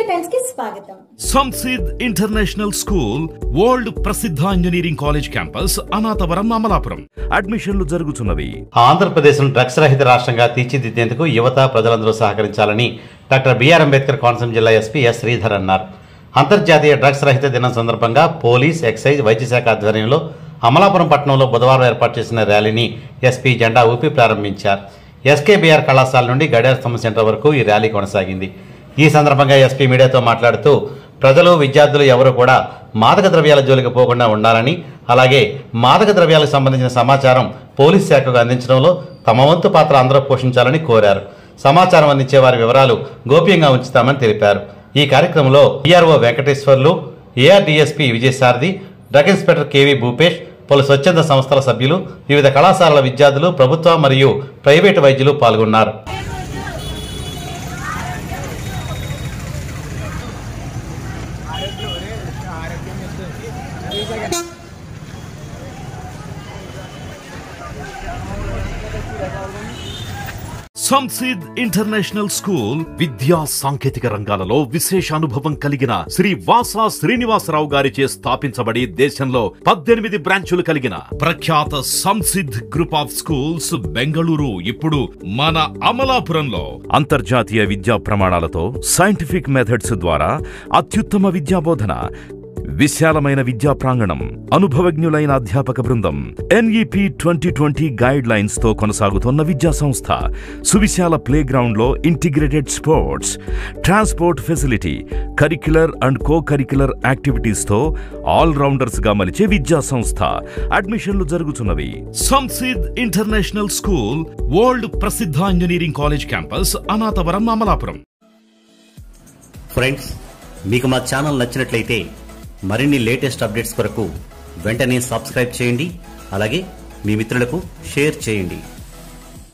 Times కి స్వాగతం. Samsid international school world ప్రసిద్ధ engineering college campus Anathavaram Amalapuram అడ్మిషన్లు జరుగుతున్నవి. ఆంధ్రప్రదేశ్ డ్రగ్స్ రహిత రాష్ట్రంగా తీర్చిదిద్దేందుకు యువత ప్రజలందరూ సహకరించాలని డాక్టర్ బిఆర్ అంబేద్కర్ కోనసీమ జిల్లా ఎస్పీ ఎస్ శ్రీధర్ అన్నారు. అంతర్జాతీయ డ్రగ్స్ రహిత దినం సందర్భంగా పోలీస్, ఎక్సైజ్, వైద్య శాఖ ఆధ్వర్యంలో అమలాపురం పట్టణంలో బుధవారం ఏర్పాటు చేసిన ర్యాలీని ఎస్పీ జెండా ఊపి ప్రారంభించారు. ఎస్కేబీఆర్ కళాశాల నుండి గడియార స్తంభం సెంటర్ వరకు ఈ ర్యాలీ కొనసాగింది. ఈ సందర్భంగా ఎస్పీ మీడియాతో మాట్లాడుతూ ప్రజలు, విద్యార్థులు ఎవరు కూడా మాదక ద్రవ్యాల జోలికి పోకుండా ఉండాలని, అలాగే మాదక ద్రవ్యాలకు సంబంధించిన సమాచారం పోలీస్ శాఖకు అందించడంలో తమ వంతు పాత్ర అందరూ పోషించాలని కోరారు. సమాచారం అందించే వారి వివరాలు గోప్యంగా ఉంచుతామని తెలిపారు. ఈ కార్యక్రమంలో ERO Venkateswarlu, ARDSP Vijayasarathi, drug inspector KV Bhupesh, పలు స్వచ్ఛంద సంస్థల సభ్యులు, వివిధ కళాశాలల విద్యార్థులు, ప్రభుత్వ మరియు ప్రైవేటు వైద్యులు పాల్గొన్నారు. సంసిద్ ఇంటర్నేషనల్ స్కూల్ విద్యా సాంకేతిక రంగాలలో విశేష అనుభవం కలిగిన శ్రీ వాసా శ్రీనివాసరావు గారిచే స్థాపించబడి దేశంలో 18 బ్రాంచులు కలిగిన ప్రఖ్యాత Samsid group of schools Bengaluru ఇప్పుడు మన అమలాపురంలో అంతర్జాతీయ విద్యా ప్రమాణాలతో సైంటిఫిక్ మెథడ్స్ ద్వారా అత్యుత్తమ విద్యా బోధన, విశాలమైన విద్యా ప్రాంగణం, అనుభవజ్ఞులైన అధ్యాపక బృందం, NEP 2020 గైడ్ లైన్స్ తో కొనసాగుతున్న విద్యా సంస్థ, సువిశాల ప్లే గ్రౌండ్ లో integrated sports, transport facility, curricular and co curricular activities తో ఆల్ రౌండర్స్ గా మలిచే విద్యా సంస్థ. అడ్మిషన్లు జరుగుతున్నవి. సంసిద్ ఇంటర్నేషనల్ స్కూల్ వరల్డ్ ప్రసిద్ధ engineering college campus Anathavaram Amalapuram. Friends, మీకు మా ఛానల్ నచ్చినట్లయితే మరిన్ని లేటెస్ట్ అప్డేట్స్ కొరకు వెంటనే సబ్స్క్రైబ్ చేయండి. అలాగే మీ మిత్రులకు షేర్ చేయండి.